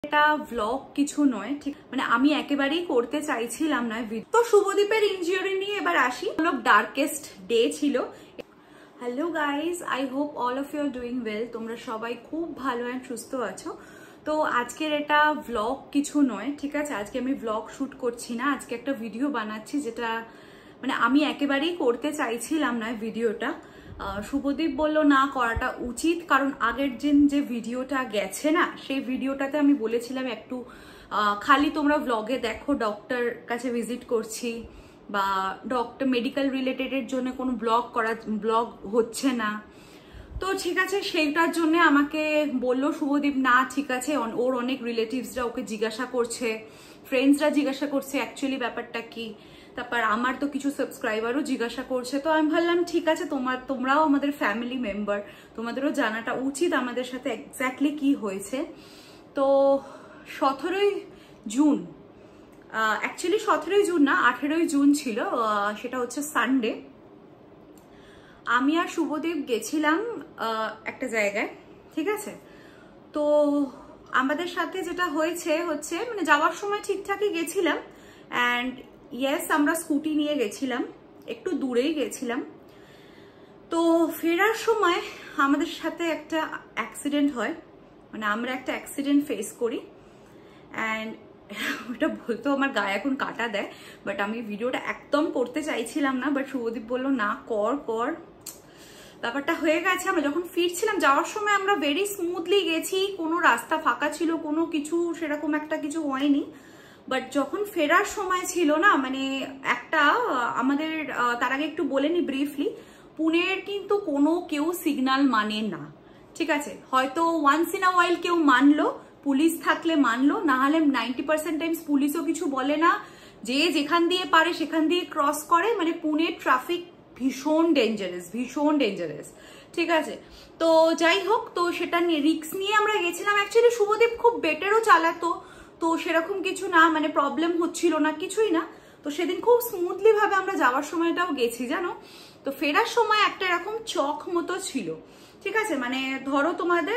এটা ব্লগ কিছু নয়, ঠিক মানে আমি একেবারেই করতে চাইছিলাম না। তো শুভদীপের ইনজিউরি নিয়ে এবার আসি। ডার্কেস্ট ডে ছিল। Hello guys, I hope all of you are doing well. তোমরা সবাই খুব ভালো অ্যান্ড সুস্থ আছো। তো আজকের এটা ব্লগ কিছু নয়, ঠিক আছে। আজকে আমি ব্লগ শুট করছি না, আজকে একটা ভিডিও বানাচ্ছি যেটা মানে আমি একেবারেই করতে চাইছিলাম না ভিডিওটা। শুভদীপ বলল না করাটা উচিত, কারণ আগের দিন যে ভিডিওটা গেছে না, সেই ভিডিওটাতে আমি বলেছিলাম একটু খালি তোমরা ব্লগে দেখো ডক্টর কাছে ভিজিট করছি বা ডক্টর মেডিকেল রিলেটেডের জন্য কোনো ব্লগ হচ্ছে না। তো ঠিক আছে, সেইটার জন্য আমাকে বলল শুভদীপ না ঠিক আছে, ওর অনেক রিলেটিভসরা ওকে জিজ্ঞাসা করছে, ফ্রেন্ডসরা জিজ্ঞাসা করছে অ্যাকচুয়ালি ব্যাপারটা কি। তারপর আমার তো কিছু সাবস্ক্রাইবারও জিজ্ঞাসা করছে। তো আমি ভাবলাম ঠিক আছে, তোমরাও আমাদের ফ্যামিলি মেম্বার, তোমাদেরও জানাটা উচিত আমাদের সাথে এক্স্যাক্টলি কি হয়েছে। তো 17ই জুন, অ্যাকচুয়ালি 17ই জুন না, 18ই জুন ছিল, সেটা হচ্ছে সানডে। আমি আর শুভদীপ গেছিলাম একটা জায়গায়, ঠিক আছে। তো আমাদের সাথে যেটা হয়েছে হচ্ছে মানে যাওয়ার সময় ঠিকঠাকই গেছিলাম, অ্যান্ড ইয়েস আমরা স্কুটি নিয়ে গেছিলাম, একটু দূরেই গেছিলাম। তো ফেরার সময় আমাদের সাথে একটা অ্যাক্সিডেন্ট হয়, মানে আমরা একটা অ্যাক্সিডেন্ট ফেস করি। অ্যান্ড ওটা বলতো আমার গায়ে এখন কাটা দেয়, বাট আমি ভিডিওটা একদম করতে চাইছিলাম না, বাট শুভদীপ বললো না কর। ব্যাপারটা হয়ে গেছে। আমরা যখন ফিরছিলাম, যাওয়ার সময় আমরা ভেরি স্মুথলি গেছি, কোনো রাস্তা ফাঁকা ছিল, কোনো কিছু সেরকম একটা কিছু হয়নি। বাট যখন ফেরার সময় ছিল না, মানে একটা আমাদের তার আগে একটু বলে নি ব্রিফলি, পুনের কিন্তু কোনো কেউ সিগন্যাল মানে না, ঠিক আছে। হয়তো ওয়ান্স ইন আ ওয়াইল কেউ মানলো, পুলিশ থাকলে মানলো, না হলে 90% টাইমস পুলিশও কিছু বলে না, যে যেখান দিয়ে পারে সেখান দিয়ে ক্রস করে। মানে পুনের ট্রাফিক ভীষণ ডেঞ্জারাস, ঠিক আছে। তো যাই হোক, তো সেটা নিয়ে রিস্ক নিয়ে আমরা গেছিলাম। অ্যাকচুয়ালি শুভদীপ খুব বেটারও চালাতো, তো সেরকম কিছু না, মানে প্রবলেম হচ্ছিল না, কিছুই না। তো সেদিন খুব স্মুথলি ভাবে আমরা যাওয়ার সময়টাও গেছি জানো। তো ফেরার সময় একটা এরকম চক মতো ছিল, ঠিক আছে। মানে ধরো তোমাদের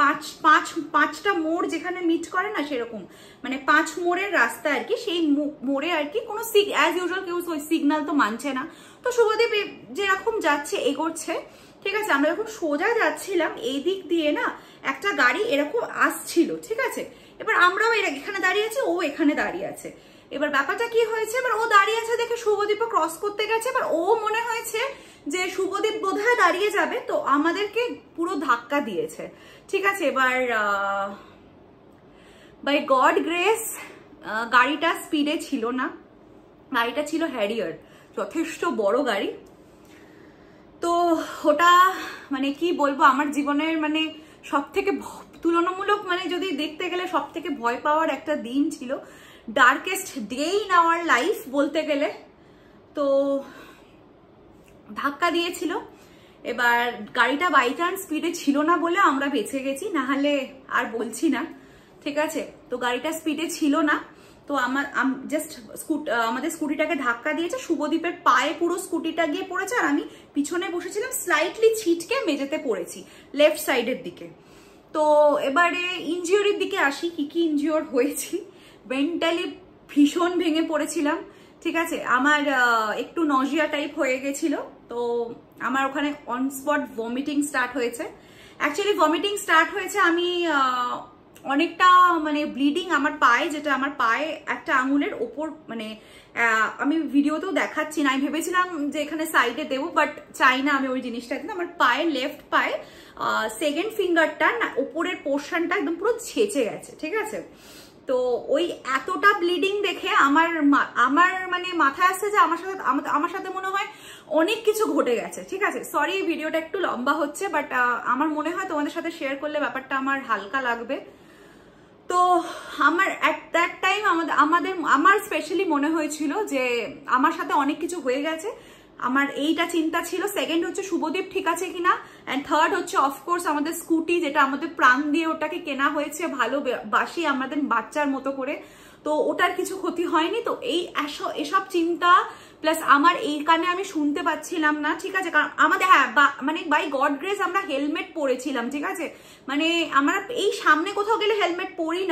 পাঁচটা মোড় যেখানে মিট করে না, সেরকম মানে 5 মোড়ের রাস্তা আর কি। সেই মোড়ে আর কি কোনো অ্যাজ ইউজুয়াল কেউ সিগন্যাল তো মানছে না। তো শুভদীপ যেরকম যাচ্ছে এগোচ্ছে, ঠিক আছে। আমরা যখন সোজা যাচ্ছিলাম, এই দিক দিয়ে না একটা গাড়ি এরকম আসছিল, ঠিক আছে। এবার আমরাও এখানে দাঁড়িয়ে আছি, ও এখানে দাঁড়িয়ে আছে। এবার ব্যাপারটা কি হয়েছে, এবার ও দাঁড়িয়ে আছে দেখে শুভদীপও ক্রস করতে গেছে। এবার ও মনে হয়েছে যে শুভদীপ বোধহয় দাঁড়িয়ে যাবে, তো আমাদেরকে পুরো ধাক্কা দিয়েছে, ঠিক আছে। এবার বাই গড গ্রেস গাড়িটা স্পিডে ছিল না, গাড়িটা ছিল হ্যারিয়ার, যথেষ্ট বড় গাড়ি। তো ওটা মানে কি বলবো, আমার জীবনের মানে সব থেকে তুলনামূলক মানে যদি দেখতে গেলে সব থেকে ভয় পাওয়ার একটা দিন ছিল, darkest day in our life বলতে গেলে। তো ধাক্কা দিয়েছিল। এবার গাড়িটা বাই চান্স স্পিডে ছিল না বলে আমরা বেঁচে গেছি, না হলে আর বলছি না, ঠিক আছে। তো গাড়িটা স্পিডে ছিল না, তো আমাদের স্কুটিটাকে ধাক্কা দিয়েছে, শুভদীপের পায়ে পুরো স্কুটিটা গিয়ে পড়েছে, আর আমি পিছনে বসেছিলাম, স্লাইটলি ছিটকে মেঝেতে পড়েছি লেফট সাইডের দিকে। তো এবারে ইনজিওরির দিকে আসি, কি ইনজিওর হয়েছি। মেন্টালি ভীষণ ভেঙে পড়েছিলাম, ঠিক আছে। আমার একটু নজিয়া টাইপ হয়ে গেছিল, তো আমার ওখানে অন স্পট ভমিটিং স্টার্ট হয়েছে। অ্যাকচুয়ালি ভমিটিং স্টার্ট হয়েছে, আমি অনেকটা মানে ব্লিডিং আমার পায়ে, যেটা আমার পায়ে একটা আঙুলের ওপর, মানে আমি ভিডিওতেও দেখাচ্ছি না, আমি ভেবেছিলাম যে এখানে সাইডে দেবো, বাট চাই না আমি ওই জিনিসটা। কিন্তু আমার পায়ে, লেফট পায়ে সেকেন্ড ফিঙ্গারটা না ওপরের পোর্শনটা একদম পুরো ছেঁচে গেছে, ঠিক আছে। তো ওই এতটা ব্লিডিং দেখে আমার মানে মাথায় আসছে যে আমার সাথে মনে হয় অনেক কিছু ঘটে গেছে, ঠিক আছে। সরি ভিডিওটা একটু লম্বা হচ্ছে, বাট আমার মনে হয় তোমাদের সাথে শেয়ার করলে ব্যাপারটা আমার হালকা লাগবে। তো আমার অ্যাট দ্যাট টাইম আমার স্পেশালি মনে হয়েছিল যে আমার সাথে অনেক কিছু হয়ে গেছে। আমার এইটা চিন্তা ছিল। সেকেন্ড হচ্ছে শুভদীপ ঠিক আছে কিনা, অ্যান্ড থার্ড হচ্ছে অফকোর্স আমাদের স্কুটি, যেটা আমাদের প্রাণ দিয়ে ওটাকে কেনা হয়েছে, ভালোবাসি আমাদের বাচ্চার মতো করে, তো ওটার কিছু ক্ষতি হয়নি। তো এসব চিন্তা প্লাস আমার এই কানে আমি শুনতে পাচ্ছিলাম না, ঠিক আছে। কারণ আমাদের মানে বাই গড গ্রেস আমরা হেলমেট পরেছিলাম, ঠিক আছে। মানে আমরা এই সামনে কোথাও গেলে হেলমেট পরি না,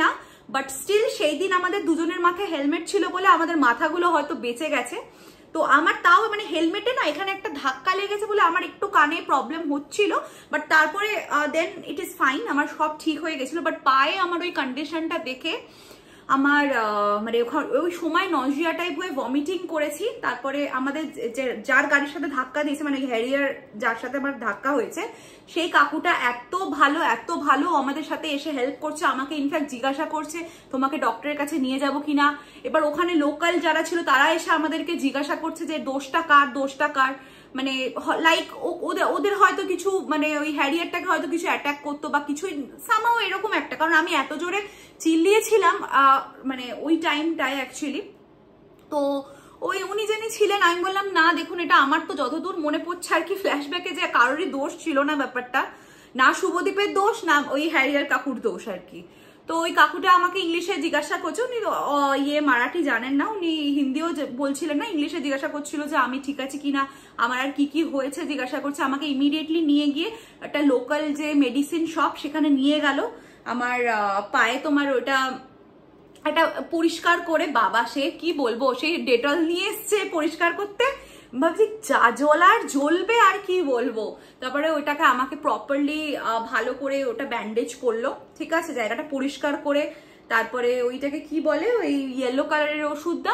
বাট স্টিল সেই দিন আমাদের দুজনের মাথায় হেলমেট ছিল বলে আমাদের মাথাগুলো হয়তো বেঁচে গেছে। তো আমার তাও মানে হেলমেটে না এখানে একটা ধাক্কা লেগেছে বলে আমার একটু কানে প্রবলেম হচ্ছিল, বাট তারপরে দেন ইট ইজ ফাইন, আমার সব ঠিক হয়ে গেছিল। বাট পায়ে আমার ওই কন্ডিশনটা দেখে আমার মানে ওই সময় নজিয়া টাইপ হয়ে ভমিটিং করেছি। তারপরে আমাদের যার গাড়ির সাথে ধাক্কা দিয়েছে, মানে হ্যারিয়ার যার সাথে আমার ধাক্কা হয়েছে, সেই কাকুটা এত ভালো আমাদের সাথে এসে হেল্প করছে, আমাকে ইনফ্যাক্ট জিজ্ঞাসা করছে তোমাকে ডক্টরের কাছে নিয়ে যাব কিনা। এবার ওখানে লোকাল যারা ছিল তারা এসে আমাদেরকে জিজ্ঞাসা করছে যে দোষটা কার, মানে লাইক ওদের হয়তো কিছু মানে ওই হ্যারিয়ারটাকে হয়তো কিছু অ্যাটাক করতো বা কিছুই সামাও এরকম একটা, কারণ আমি এত জোরে চিল্লিয়েছিলাম মানে ওই টাইমটায় অ্যাকচুয়ালি। তো ওই উনি যিনি ছিলেন, আমি বললাম না দেখুন এটা আমার তো যতদূর মনে পড়ছে আর কি ফ্ল্যাশব্যাকে, যে কারোরই দোষ ছিল না ব্যাপারটা, না শুভদীপের দোষ না ওই হ্যারিয়ার কাকুর দোষ আর কি। তো ওই কাকুটা আমাকে ইংলিশে জিজ্ঞাসা করছে, উনি মারাঠি জানেন না, উনি হিন্দিও বলছিলেন না, ইংলিশে জিজ্ঞাসা করছিল যে আমি ঠিক আছি কিনা, আমার আর কি হয়েছে জিজ্ঞাসা করছে। আমাকে ইমিডিয়েটলি নিয়ে গিয়ে একটা লোকাল যে মেডিসিন শপ সেখানে নিয়ে গেল। আমার পায়ে তোমার ওটা একটা পরিষ্কার করে, বাবা সে কি বলবো, সেই ডেটল নিয়ে এসছে পরিষ্কার করতে, ভাবছি যা জ্বলার জ্বলবে আর কি বলবো। তারপরে ওটাকে আমাকে প্রপারলি ভালো করে ওটা ব্যান্ডেজ করলো, ঠিক আছে, জায়গাটা পরিষ্কার করে। তারপরে ওইটাকে কি বলে, ওই ইয়েলো কালারের ওষুধটা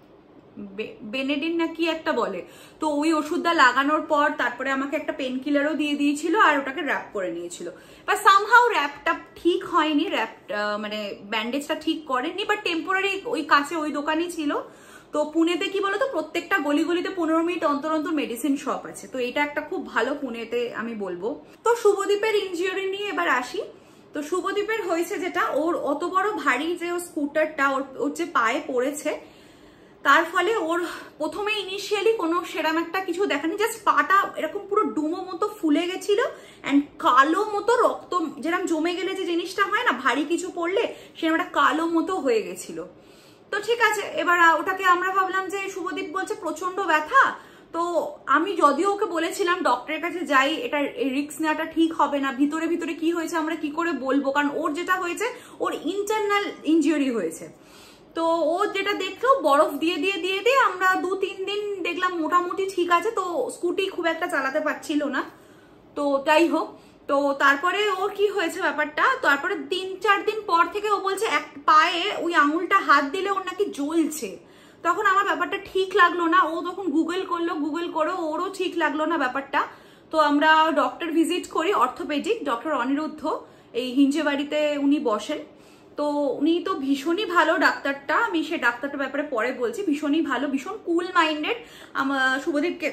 বেনেডিন না কি একটা বলে, তো ওই ওষুধটা লাগানোর পর তারপরে আমাকে একটা পেন কিলারও দিয়ে দিয়েছিল আর ওটাকে র্যাপ করে নিয়েছিল। বাট সামহাউ র্যাপটা ঠিক হয়নি, মানে ব্যান্ডেজটা ঠিক করেনি, বাট টেম্পোরারি ওই কাছে ওই দোকানই ছিল। তো পুনেতে কি বলতো, প্রত্যেকটা গলিতে 15 মিনিট অন্তর মেডিসিন শপ আছে, তো এটা একটা খুব ভালো পুনেতে আমি বলবো। তো শুভদীপের ইনজিওরি নিয়ে এবার আসি। তো শুভদীপের হয়েছে যেটা, ওর অত বড় ভারী যে ওর স্কুটারটা ওর যে পায়ে পড়েছে, তার ফলে ওর প্রথমে ইনিশিয়ালি কোনো সেরাম একটা কিছু দেখানি, জাস্ট পাটা এরকম পুরো ডুমো মতো ফুলে গেছিল অ্যান্ড কালো মতো রক্ত যেরকম জমে গেলে যে জিনিসটা হয় না ভারী কিছু পড়লে, সেরকম একটা কালো মতো হয়ে গেছিল। তো ঠিক আছে, এবার ওটাকে আমরা ভাবলাম যে শুভদীপ বলছে প্রচন্ড ব্যথা, তো আমি যদিও ওকে বলেছিলাম ডক্টরের কাছে যাই, এটা রিস্ক নেওয়াটা ঠিক হবে না, ভিতরে কি হয়েছে আমরা কি করে বলবো, কারণ ওর যেটা হয়েছে ওর ইন্টারনাল ইনজিউরি হয়েছে। তো ও যেটা দেখলো বরফ দিয়ে আমরা 2-3 দিন দেখলাম মোটামুটি ঠিক আছে। তো স্কুটি খুব একটা চালাতে পারছিল না, তো যাই হোক। তো তারপরে ওর কি হয়েছে ব্যাপারটা, তারপরে 3-4 দিন পর থেকে ও বলছে এক পায়ে ওই আঙুলটা হাত দিলে ওর নাকি জ্বলছে। তখন আমার ব্যাপারটা ঠিক লাগলো না, ও তখন গুগল করে ওরও ঠিক লাগলো না ব্যাপারটা। তো আমরা ডক্টর ভিজিট করি, অর্থোপেডিক ডক্টর অনিরুদ্ধ, এই হিঞ্জেবাড়িতে উনি বসেন। তো উনি তো ভীষণই ভালো ডাক্তারটা, আমি সে ডাক্তারটার ব্যাপারে পরে বলছি, ভীষণই ভালো, ভীষণ কুল মাইন্ডেড। শুভদীপকে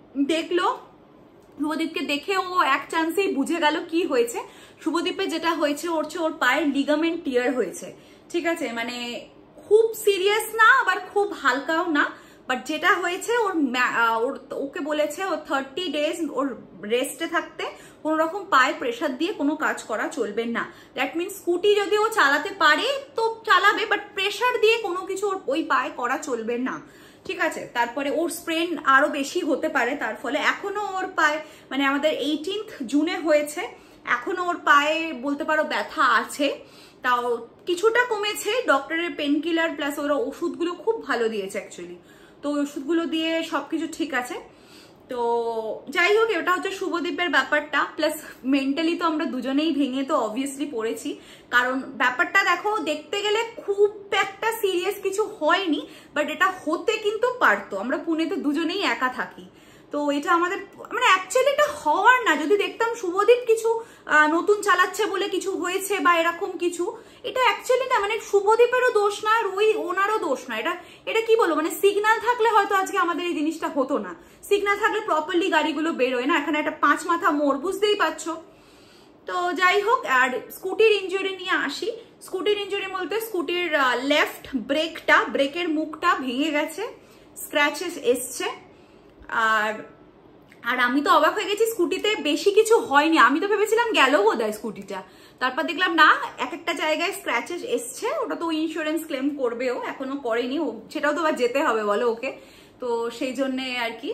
দেখে ও এক চান্সেই বুঝে গেল কি হয়েছে। শুভদীপের যেটা হয়েছে ওর পায়ের লিগামেন্ট টিয়ার হয়েছে, ঠিক আছে, মানে খুব সিরিয়াস না আবার খুব হালকাও না, বাট যেটা হয়েছে ওকে বলেছে ও 30 ডেজ ওর রেস্টে থাকতে, কোনো রকম পায়ে প্রেসার দিয়ে কোনো কাজ করা চলবে না। দ্যাট মিনস স্কুটি যদি ও চালাতে পারে তো চালাবে, বাট প্রেসার দিয়ে কোনো কিছু ওই পায়ে করা চলবে না, ঠিক আছে। তারপরে ওর স্প্রেন আরো বেশি হতে পারে, তার ফলে এখনো ওর পায়ে, মানে আমাদের 18 জুনে হয়েছে, এখনো ওর পায়ে বলতে পারো ব্যথা আছে, তাও কিছুটা কমেছে। ডক্টরের পেন কিলার প্লাস ওরা ওষুধগুলো খুব ভালো দিয়েছে অ্যাকচুয়ালি, তো ওষুধগুলো দিয়ে সবকিছু ঠিক আছে। তো যাই হোক, এটা হচ্ছে শুভদীপের ব্যাপারটা। প্লাস মেন্টালি তো আমরা দুজনেই ভেঙে তো অবভিয়াসলি পড়েছি, কারণ ব্যাপারটা দেখো দেখতে গেলে খুব একটা সিরিয়াস কিছু হয়নি, বাট এটা হতে কিন্তু পারতো, আমরা পুনেতে দুজনেই একা থাকি। তো এটা আমাদের মানে অ্যাকচুয়ালি এটা হওয়ার না, যদি দেখতাম শুভদীপ কিছু নতুন চালাচ্ছে বলে কিছু হয়েছে বা এরকম কিছু, এটা অ্যাকচুয়ালি না, মানে শুভদীপেরও দোষ না আর ওনারও দোষ না, এটা কি বলবো, মানে সিগন্যাল থাকলে হয়তো আজকে আমাদের এই জিনিসটা হতো না, সিগন্যাল থাকলে প্রপারলি গাড়িগুলো বেরোয় না, এখানে একটা 5 মাথা মোড়, বুঝতেই পারছো। তো যাই হোক, আর স্কুটির ইনজুরি নিয়ে আসি। স্কুটির ইনজুরি বলতে স্কুটির লেফট ব্রেকের মুখটা ভেঙে গেছে, স্ক্র্যাচেস এসছে। আর আমি তো অবাক হয়ে গেছি, স্কুটিতে বেশি কিছু হয়নি, আমি তো ভেবেছিলাম গেল বোধহয় স্কুটিটা, তারপর দেখলাম না, একটা জায়গায় স্ক্র্যাচেস এসছে, ওটা তো ইন্স্যুরেন্স ক্লেম করবেও, এখনো করেনি, সেটাও তো আবার যেতে হবে বলো ওকে, তো সেই জন্যে আর কি।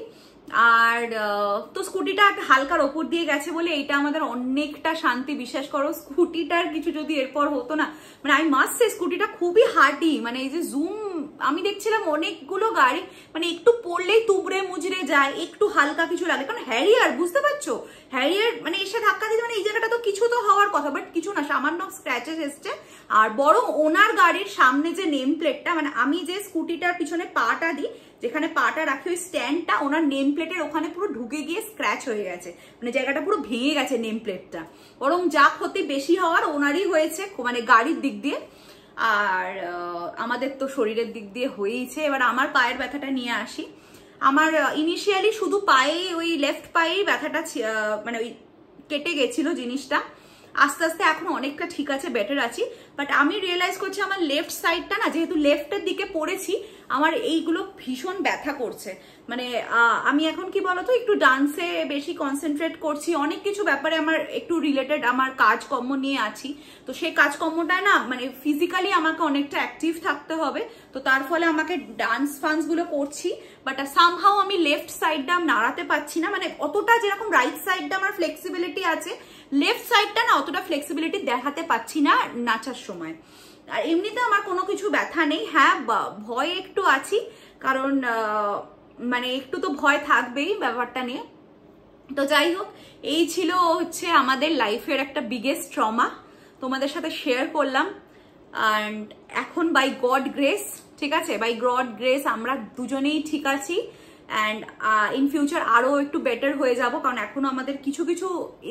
আর তো স্কুটিটা হালকার ওপর দিয়ে গেছে বলে এটা আমাদের অনেকটা শান্তি। বিশ্বাস করো, স্কুটিটার কিছু যদি এরপর হতো না, মানে আমি মাস্ট সে স্কুটিটা খুবই হার্ডি। মানে এই যে জুম আমি দেখছিলাম অনেকগুলো গাড়ি মানে একটু পড়লেই তুবড়ে মুজড়ে যায়, একটু হালকা কিছু লাগে, কারণ হ্যারিয়ার, বুঝতে পারছো, হ্যারিয়ার মানে এসে ধাক্কা দিতে, মানে এই জায়গাটা তো কিছু তো হওয়ার কথা, বাট কিছু না, সামান্য স্ক্র্যাচেস এসছে। আর বরং ওনার গাড়ির সামনে যে নেম প্লেটটা, মানে আমি যে স্কুটিটার পিছনে পাটা দিই, যেখানে পাটা রাখি ওই স্ট্যান্ডটা, ওনার নেম প্লেটের ওখানে পুরো ঢুকে গিয়ে স্ক্র্যাচ হয়ে গেছে, মানে জায়গাটা পুরো ভেঙে গেছে নেম প্লেটটা। বরং যা ক্ষতি বেশি হওয়ার ওনারই হয়েছে, মানে গাড়ির দিক দিয়ে। আর আমাদের তো শরীরের দিক দিয়ে হয়েইছে। এবার আমার পায়ের ব্যথাটা নিয়ে আসি। আমার ইনিশিয়ালি শুধু পায়ে, ওই লেফট পায়েই ব্যথাটা মানে ওই কেটে গেছিল জিনিসটা। আস্তে আস্তে এখন অনেকটা ঠিক আছে, বেটার আছি। বাট আমি রিয়েলাইজ করছি আমার লেফট সাইডটা না, যেহেতু লেফটের দিকে পড়েছি, আমার এইগুলো ভীষণ ব্যথা করছে। মানে আমি এখন কি বলতো, একটু ডান্সে বেশি কনসেন্ট্রেট করছি, অনেক কিছু ব্যাপারে আমার একটু রিলেটেড, আমার কাজকর্ম নিয়ে আছি। তো সেই কাজকর্মটায় না মানে ফিজিক্যালি আমাকে অনেকটা অ্যাক্টিভ থাকতে হবে। তো তার ফলে আমাকে ডান্স ফান্স গুলো করছি, বাট সামহাও আমি লেফট সাইডটা নাড়াতে পারছি না। মানে অতটা যেরকম রাইট সাইডটা আমার ফ্লেক্সিবিলিটি আছে, লেফট সাইডটা না অতটা ফ্লেক্সিবিলিটি দেখাতে পাচ্ছি না নাচার সময়। আর এমনিতে আমার কোনো কিছু ব্যথা নেই। হ্যাঁ, ভয় একটু আছি, কারণ মানে একটু তো ভয় থাকবেই ব্যাপারটা নিয়ে। তো যাই হোক, এই ছিল হচ্ছে আমাদের লাইফের একটা বিগেস্ট ট্রমা, তোমাদের সাথে শেয়ার করলাম। অ্যান্ড এখন বাই গড গ্রেস, ঠিক আছে, বাই গড গ্রেস আমরা দুজনেই ঠিক আছি। অ্যান্ড ইন ফিউচার আরো একটু বেটার হয়ে যাব, কারণ এখনো আমাদের কিছু কিছু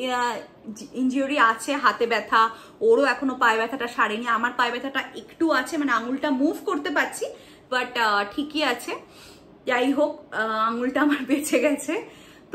ইনজিউরি আছে, হাতে ব্যথা, ওরও এখনো পায়ে ব্যথাটা সারেনি, আমার পায়ে ব্যথাটা একটু আছে, মানে আঙুলটা মুভ করতে পারছি, বাট ঠিকই আছে। যাই হোক, আঙুলটা আমার বেঁচে গেছে। তো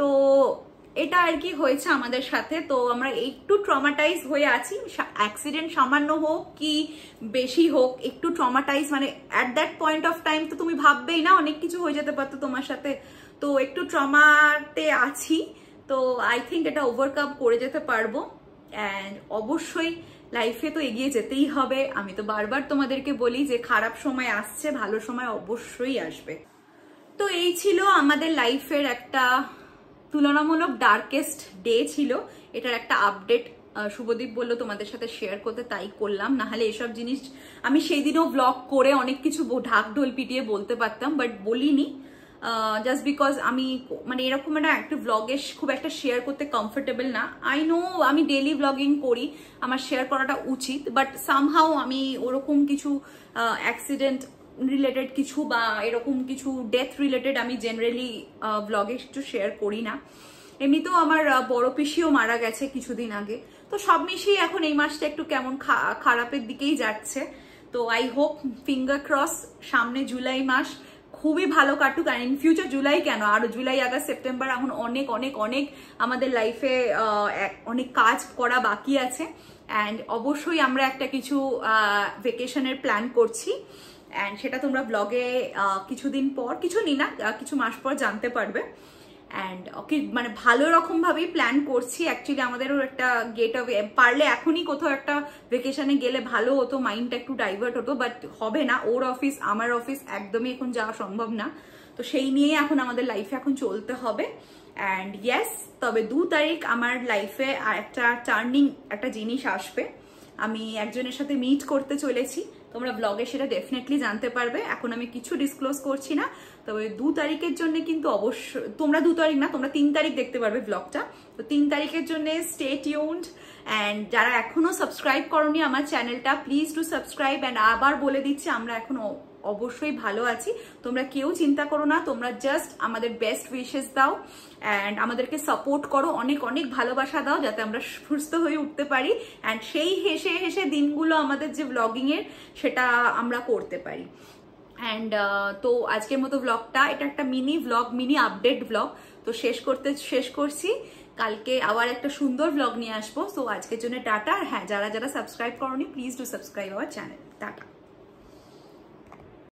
এটা আর কি হয়েছে আমাদের সাথে। তো আমরা একটু ট্রমাটাইজ হয়ে আছি, অ্যাক্সিডেন্ট সামান্য হোক কি বেশি হোক, একটু ট্রমাটাইজ, মানে at that point of time তো তুমি ভাববেই না অনেক কিছু হয়ে যেতে পারতো তোমার সাথে। তো একটু ট্রমাতে আছি, তো আই থিঙ্ক এটা ওভারকাম করে যেতে পারবো। অ্যান্ড অবশ্যই লাইফে তো এগিয়ে যেতেই হবে। আমি তো বারবার তোমাদেরকে বলি যে খারাপ সময় আসছে, ভালো সময় অবশ্যই আসবে। তো এই ছিল আমাদের লাইফের একটা তুলনামূলক ডার্কেস্ট ডে ছিল, এটার একটা আপডেট শুভদীপ বললো তোমাদের সাথে শেয়ার করতে, তাই করলাম। না হলে এসব জিনিস আমি সেই দিনও ব্লগ করে অনেক কিছু ঢাক ঢোল পিটিয়ে বলতে পারতাম, বাট বলিনি, জাস্ট বিকজ আমি মানে এরকম একটা ব্লগে খুব একটা শেয়ার করতে কমফোর্টেবল না। আই নো আমি ডেলি ব্লগিং করি, আমার শেয়ার করাটা উচিত, বাট সামহাও আমি ওরকম কিছু অ্যাক্সিডেন্ট রিলেটেড কিছু বা এরকম কিছু ডেথ রিলেটেড আমি জেনারেলি ব্লগে একটু শেয়ার করি না। এমনিতেও আমার বড় পিসিও মারা গেছে কিছুদিন আগে। তো সব মিশিয়ে এখন এই মাসটা একটু কেমন খারাপের দিকেই যাচ্ছে। তো আই হোপ, ফিঙ্গার ক্রস, সামনে জুলাই মাস খুবই ভালো কাটুক। আর ইন ফিউচার জুলাই কেন, আরো জুলাই, আগস্ট, সেপ্টেম্বর, এখন অনেক অনেক অনেক আমাদের লাইফে অনেক কাজ করা বাকি আছে। অ্যান্ড অবশ্যই আমরা একটা কিছু ভেকেশনের প্ল্যান করছি, অ্যান্ড সেটা তোমরা ব্লগে কিছুদিন পর, কিছু মাস পর জানতে পারবে। অ্যান্ড মানে ভালো রকম ভাবেই প্ল্যান করছি। অ্যাকচুয়ালি আমাদেরও একটা গেট অফ, পারলে এখনই কোথাও একটা ভেকেশনে গেলে ভালো হতো, মাইন্ডটা একটু ডাইভার্ট হতো, বাট হবে না, ওর অফিস আমার অফিস একদমই এখন যাওয়া সম্ভব না। তো সেই নিয়ে এখন আমাদের লাইফে এখন চলতে হবে। অ্যান্ড ইয়েস, তবে 2 তারিখ আমার লাইফে আর একটা টার্নিং একটা জিনিস আসবে। আমি একজনের সাথে মিট করতে চলেছি, তোমরা ব্লগে সেটা ডেফিনেটলি জানতে পারবে। এখন আমি কিছু ডিসক্লোজ করছি না, তবে 2 তারিখের জন্য কিন্তু অবশ্যই, তোমরা 2 তারিখ না, তোমরা 3 তারিখ দেখতে পারবে ব্লগটা। তো 3 তারিখের জন্য স্টে টিউনড। অ্যান্ড যারা এখনো সাবস্ক্রাইব করোনি আমার চ্যানেলটা, প্লিজ ডু সাবস্ক্রাইব। অ্যান্ড আবার বলে দিচ্ছি, আমরা এখন অবশ্যই ভালো আছি, তোমরা কেউ চিন্তা করো না, তোমরা জাস্ট আমাদের বেস্ট উইশেস দাও অ্যান্ড আমাদেরকে সাপোর্ট করো, অনেক অনেক ভালোবাসা দাও, যাতে আমরা সুস্থ হয়ে উঠতে পারি অ্যান্ড সেই হেসে হেসে দিনগুলো আমাদের যে ব্লগিংয়ের সেটা আমরা করতে পারি। অ্যান্ড তো আজকের মতো ব্লগটা, এটা একটা mini blog, mini update blog, তো শেষ করছি। কালকে আবার একটা সুন্দর ব্লগ নিয়ে আসবো। তো আজকের জন্য টাটা। আর হ্যাঁ, যারা যারা সাবস্ক্রাইব করোনি, please do subscribe our channel. Tata.